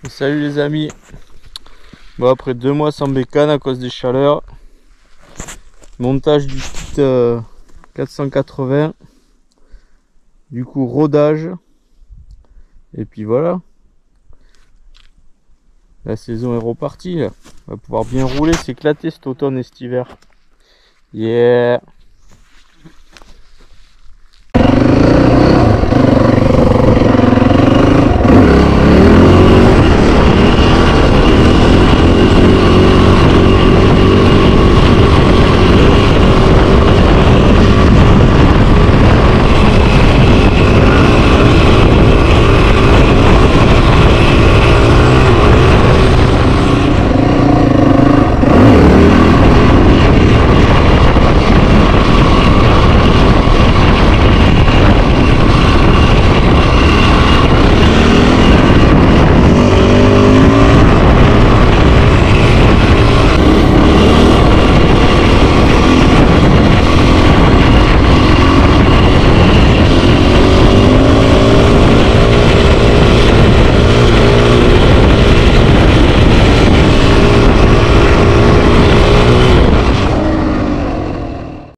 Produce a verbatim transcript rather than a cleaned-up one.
Salut les amis. Bon, après deux mois sans bécane à cause des chaleurs, montage du kit euh, quatre cent quatre-vingts, du coup rodage, et puis voilà, la saison est repartie là. On va pouvoir bien rouler, s'éclater cet automne et cet hiver. Yeah.